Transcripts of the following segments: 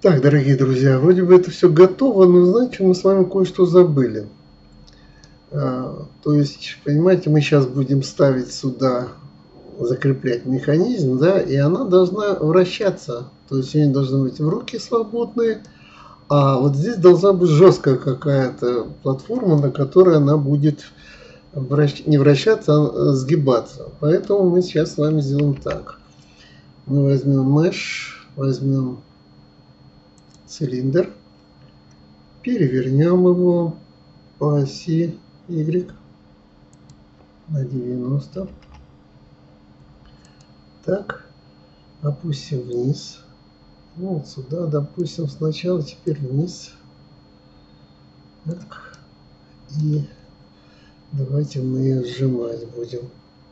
Так, дорогие друзья, вроде бы это все готово, но знаете, мы с вами кое-что забыли. То есть, понимаете, мы сейчас будем ставить сюда, закреплять механизм, да, и она должна вращаться. То есть у нее должны быть руки свободные, а вот здесь должна быть жесткая какая-то платформа, на которой она будет не вращаться, а сгибаться. Поэтому мы сейчас с вами сделаем так. Мы возьмем mesh, возьмем цилиндр, перевернем его по оси Y на 90. Так, опустим вниз. Ну, вот сюда, допустим, сначала, теперь вниз. Так, и давайте мы ее сжимать будем.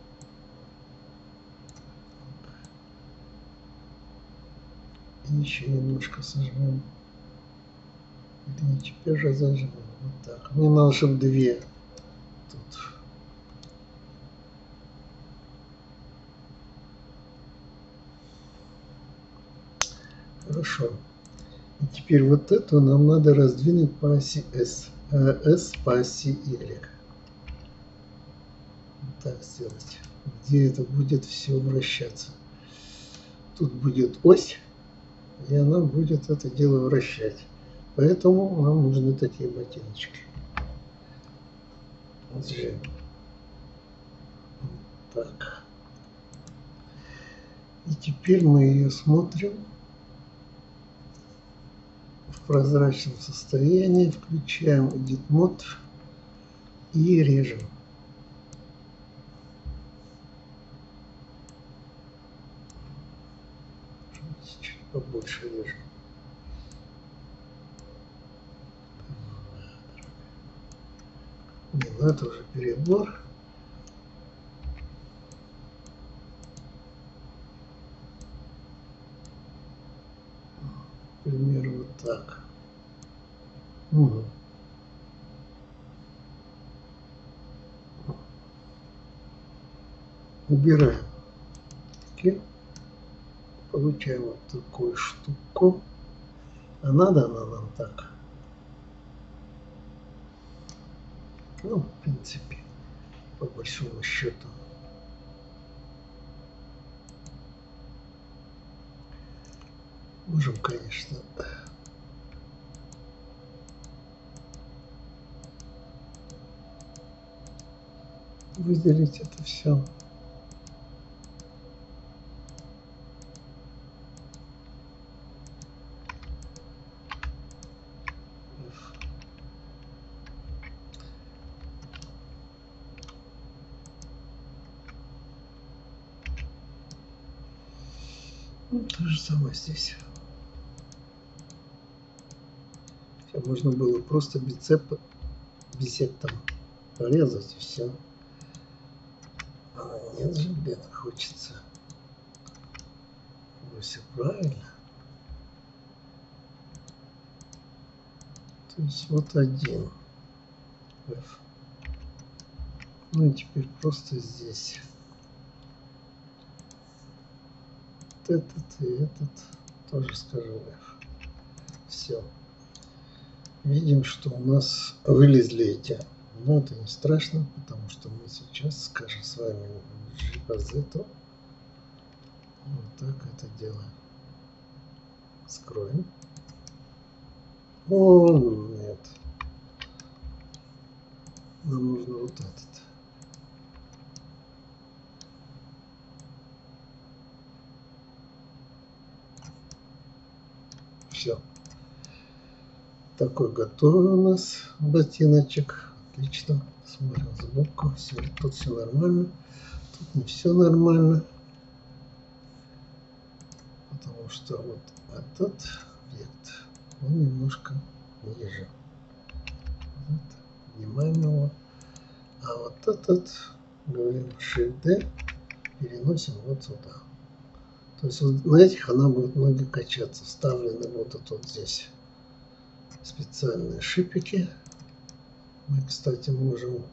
И еще немножко сожмем. Да не теперь же зажмем. Вот так. Мне надо, чтобы две тут. Хорошо. И теперь вот эту нам надо раздвинуть по оси S. S по оси Y. Вот так сделать. Где это будет все вращаться. Тут будет ось, и она будет это дело вращать. Поэтому нам нужны такие ботиночки. Сжим. Так. И теперь мы ее смотрим в прозрачном состоянии, включаем Edit Mode и режем. Чуть побольше режем. Не, ну это уже перебор. К примеру, вот так. Угу. Убираем. Окей. Получаем вот такую штуку. А надо она нам так? Ну, в принципе, по большому счету. Можем, конечно, выделить это все. Ну, то же самое здесь. Все, можно было просто бисектом порезать и все. А нет же, блин, хочется. Все правильно. То есть вот один F. Ну и теперь просто здесь. Вот этот и этот тоже скажем F. Все. Видим, что у нас вылезли эти. Но это не страшно, потому что мы сейчас скажем с вами G по Z. Вот так это делаем. Скроем. О, нет. Нам нужно вот этот. Все. Такой готовый у нас ботиночек. Отлично. Смотрим сбоку. Тут все нормально. Тут не все нормально. Потому что вот этот объект, он немножко ниже. Вот. Поднимаем его. А вот этот, говорим Shift-D, переносим вот сюда. То есть вот на этих она будет много качаться. Вставлены вот здесь специальные шипики. Мы, кстати, можем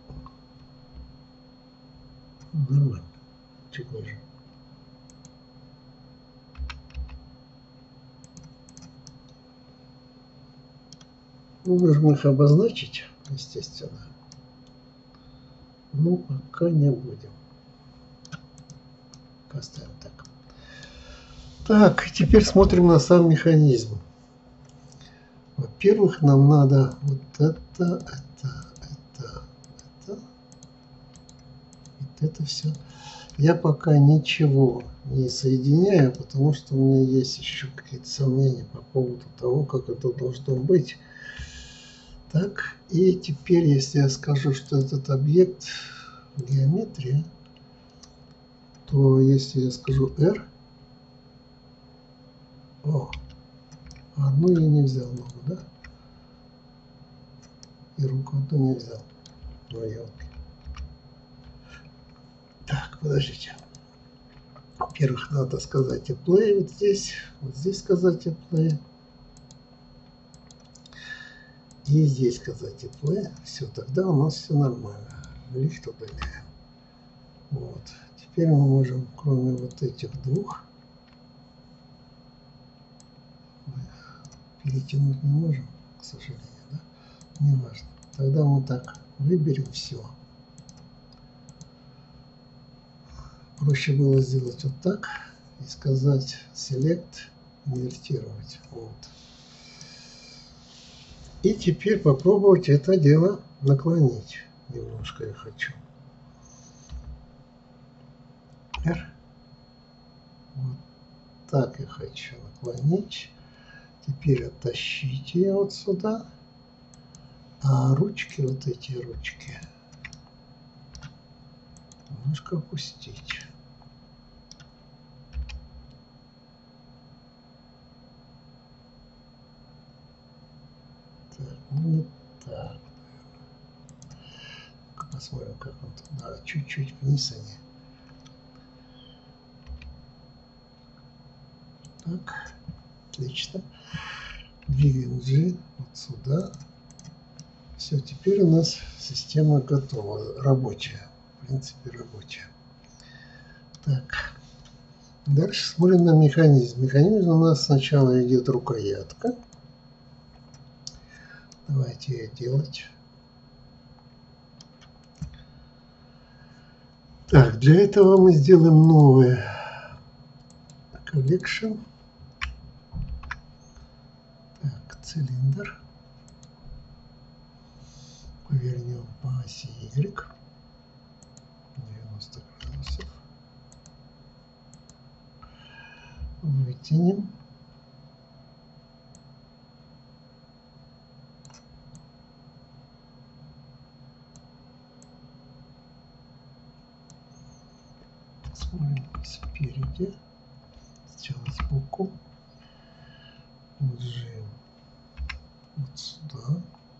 нормально, чуть ниже. Мы можем их обозначить, естественно. Но пока не будем. Оставим так. Так, теперь смотрим на сам механизм. Во-первых, нам надо вот это все. Я пока ничего не соединяю, потому что у меня есть еще какие-то сомнения по поводу того, как это должно быть. Так, и теперь, если я скажу, что этот объект геометрия, то если я скажу R, одну я не взял ногу, да? И руку одну не взял. Ну, елки. Так, подождите. Во-первых, надо сказать apply вот здесь сказать apply. И здесь сказать apply. Все, тогда у нас все нормально. Лифт удаляем. Вот. Теперь мы можем, кроме вот этих двух, перетянуть не можем, к сожалению, да? Не важно. Тогда мы так выберем все. Проще было сделать вот так и сказать select, инвертировать. Вот. И теперь попробовать это дело наклонить. Немножко я хочу. R. Вот так я хочу наклонить. Теперь оттащите ее вот сюда. А ручки, вот эти ручки, немножко опустить. Так, ну не так. Посмотрим, как он тут. Да, чуть-чуть вниз они. Так, отлично. Двигаем G вот сюда. Все, теперь у нас система готова, рабочая, в принципе рабочая. Так, дальше смотрим на механизм. Механизм у нас сначала идет рукоятка. Давайте ее делать. Так, для этого мы сделаем новое collection. Так, цилиндр. Повернем по оси Y. 90 градусов. Вытянем. Смотрим спереди. Сначала сбоку. Сжим вот сюда.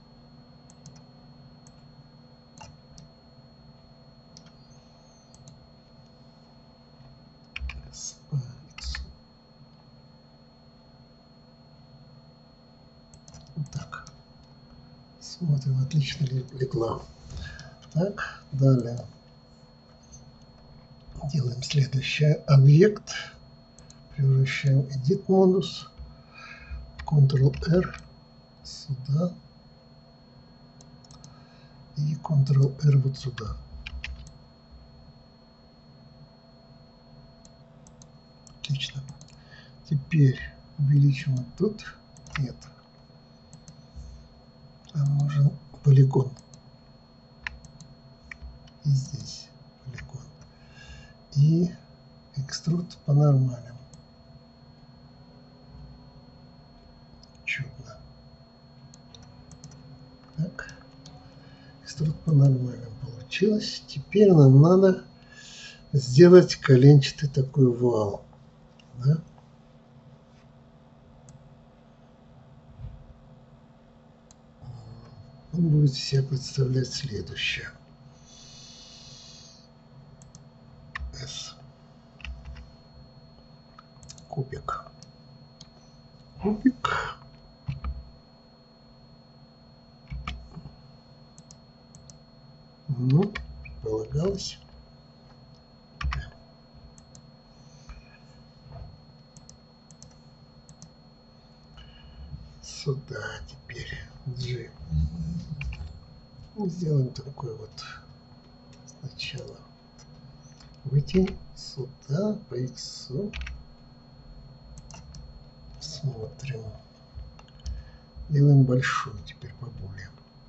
Вот так. Смотрим, отлично легла. Так, далее делаем следующий объект. Превращаем Edit модус. Ctrl-R сюда. И Ctrl-R вот сюда. Отлично. Теперь увеличим вот тут. Нет. Нам нужен полигон. И здесь полигон. И экструд по нормальному. Чудно. Так. Экструд по нормальному получилось. Теперь нам надо сделать коленчатый такой вал. Да? Он будет из себя представлять следующее. S. Кубик. Кубик. Ну, полагалось. сюда теперь G. Сделаем такой вот сначала. Вытянем сюда по X. Смотрим. Делаем большую теперь по буле.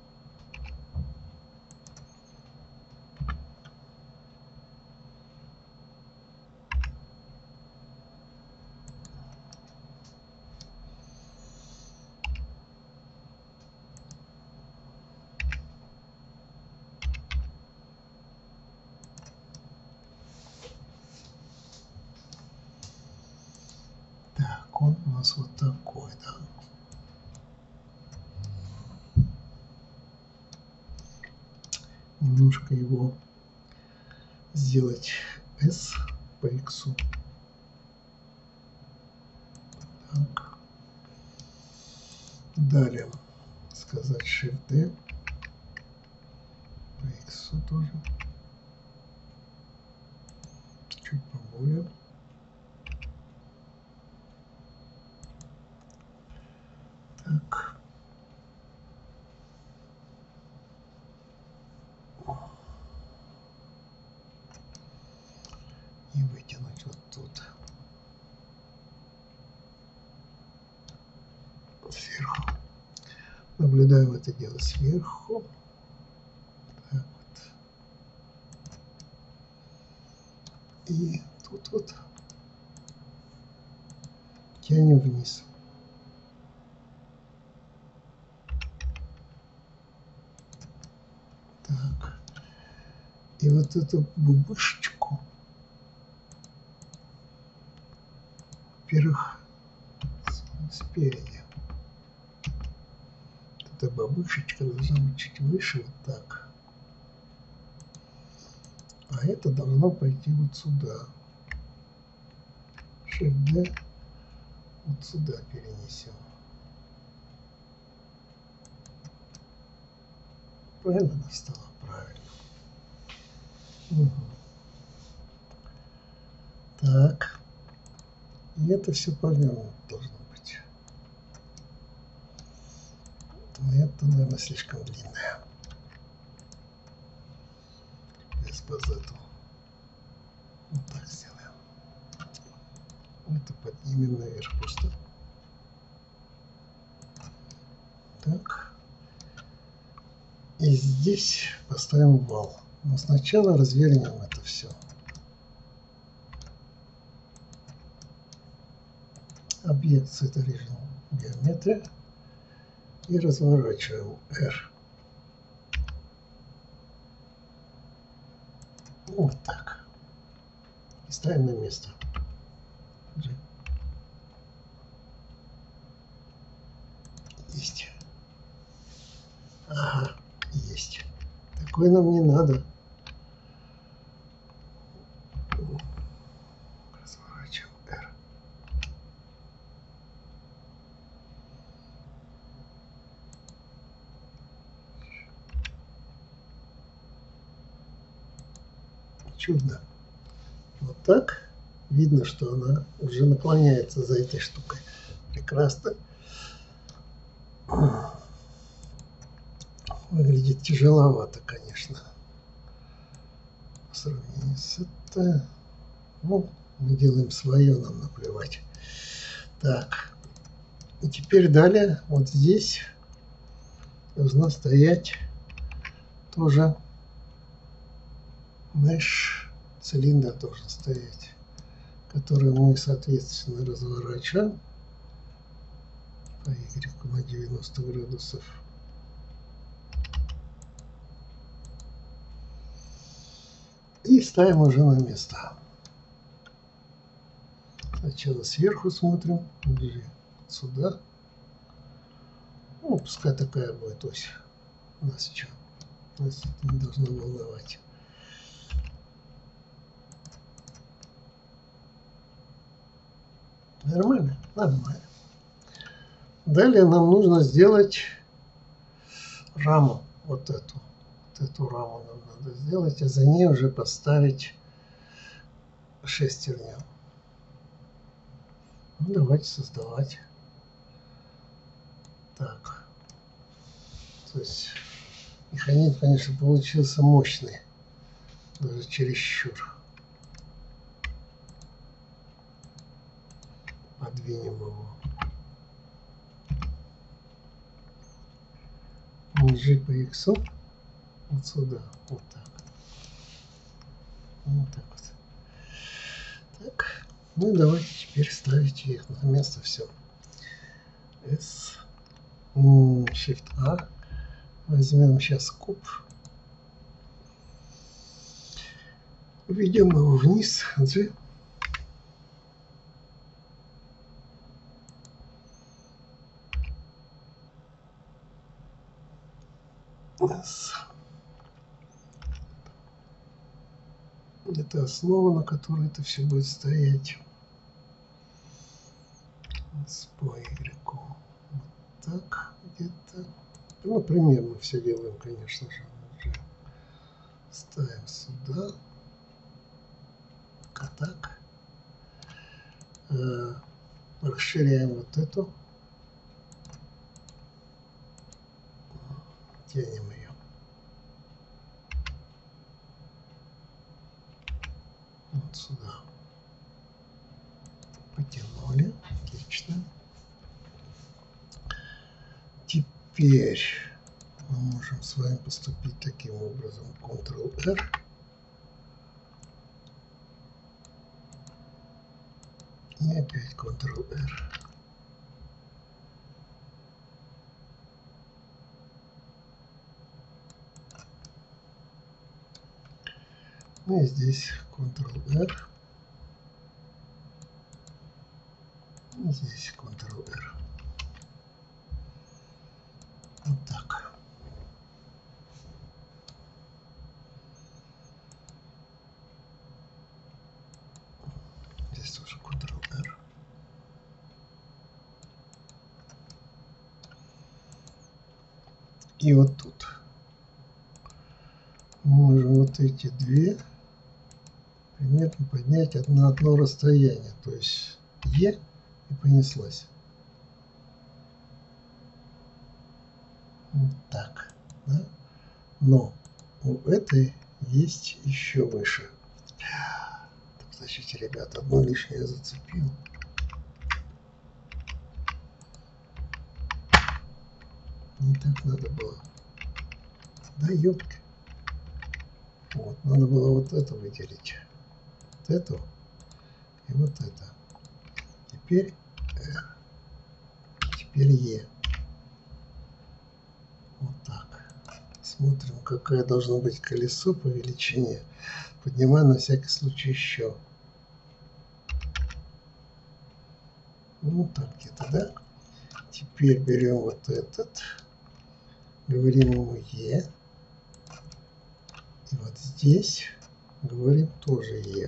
Так, он у нас вот такой, да. Немножко его сделать S по X. Так. Далее сказать Shift D по X тоже. Чуть поболее. Так. И вытянуть вот тут. Сверху. Наблюдаем это дело сверху. Так вот. И тут вот тянем вниз. Так. И вот эту бубышечку, во-первых, спереди. Эта бабушечка должна быть чуть выше, вот так. А это должно пойти вот сюда. Shift D вот сюда перенесем. Правильно она стала? Правильно. Угу. Так. И это все повернуто должно быть. Но это, наверное, слишком длинное. Без базету. Вот так сделаем. Это поднимем наверх просто. Так. И здесь поставим вал. Но сначала развернем это все. Объект с этой режим геометрия. И разворачиваем R. Вот так. И ставим на место. Есть. Ага, есть. Такой нам не надо. Разворачиваем R. Чудно. Вот так. Видно, что она уже наклоняется за этой штукой. Прекрасно. Выглядит тяжеловато, конечно. По сравнению с это. Ну, мы делаем свое, нам наплевать. Так. И теперь далее, вот здесь должна стоять тоже mesh цилиндр должен стоять, который мы, соответственно, разворачиваем по Y на 90 градусов. И ставим уже на место. Сначала сверху смотрим, сюда. Ну, пускай такая будет ось. У нас что? Нас это не должно волновать. Нормально? Нормально. Далее нам нужно сделать раму. Вот эту раму нам надо сделать, а за ней уже поставить шестерню. Ну, давайте создавать. так. То есть механизм, конечно, получился мощный. Даже чересчур. Подвинем его. G по X вот сюда. Вот так. Вот так вот. Так. Ну и давайте теперь ставить их на место. Все. S. Shift A. Возьмем сейчас куб. Введем его вниз. G. S. Это основа, на которой это все будет стоять. S по Y. Вот так где-то. Ну, примерно все делаем, конечно же. Уже ставим сюда. Так. Расширяем вот эту. Тянем ее. Вот сюда. Потянули. Отлично. Теперь мы можем с вами поступить таким образом. Ctrl-R. И опять Ctrl-R. Ну и здесь Ctrl-R. И здесь Ctrl-R. Вот так. Здесь тоже Ctrl-R. И вот тут мы можем вот эти две примерно поднять на одно расстояние. То есть Е и понеслась. Вот так. Да? Но у этой есть еще выше. Так, значит, ребята, одно лишнее я зацепил. Не так надо было. Да, ёпка. Вот, надо было вот это выделить. Вот эту и вот это. Теперь Е. Вот так. Смотрим, какое должно быть колесо по величине. Поднимаем на всякий случай еще. Ну, так где-то, да? Теперь берем вот этот. Говорим ему Е. И вот здесь говорим тоже Е.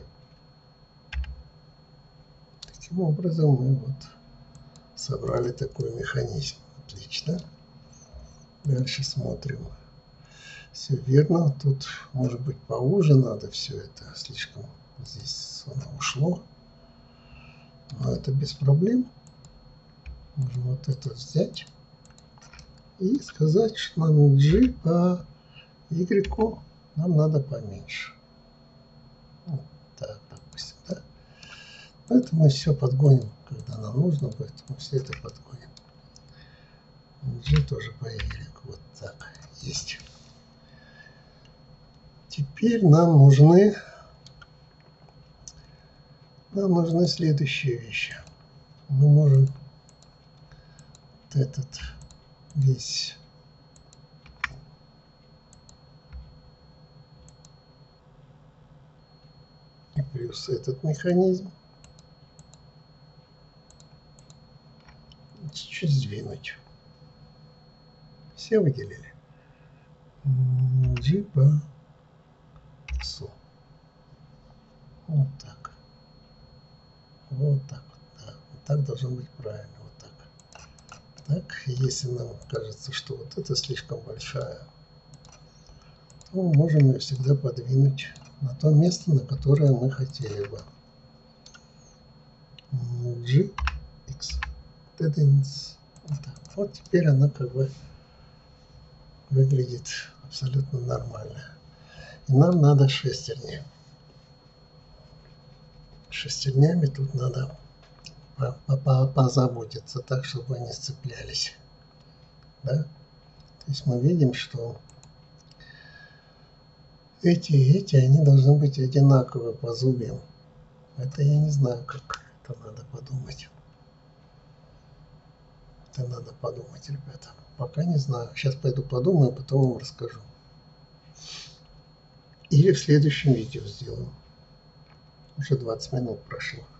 Таким образом мы вот собрали такой механизм. Отлично. Дальше смотрим. Все верно. Тут, может быть, поуже надо все это. Слишком здесь оно ушло. Но это без проблем. Можем вот это взять и сказать, что нам G по Y нам надо поменьше. Вот так, допустим, да? Это мы все подгоним, когда нам нужно будет. Мы все это подгоним. G тоже по Y. Вот так. Есть. Теперь нам нужны следующие вещи. Мы можем вот этот весь и плюс этот механизм чуть-чуть сдвинуть. Все выделили. G по X. Вот так. Вот так вот. Да. Вот так должно быть правильно. Вот так. Так, если нам кажется, что вот это слишком большая, то мы можем ее всегда подвинуть на то место, на которое мы хотели бы. G, X. Вот так. Вот теперь она как бы выглядит абсолютно нормально. И нам надо шестерни. Шестернями тут надо позаботиться так, чтобы они сцеплялись. Да? То есть мы видим, что эти, они должны быть одинаковы по зубьям. Это я не знаю, как это надо подумать. Это надо подумать, ребята. Пока не знаю. Сейчас пойду подумаю, потом вам расскажу. Или в следующем видео сделаю. Уже 20 минут прошло.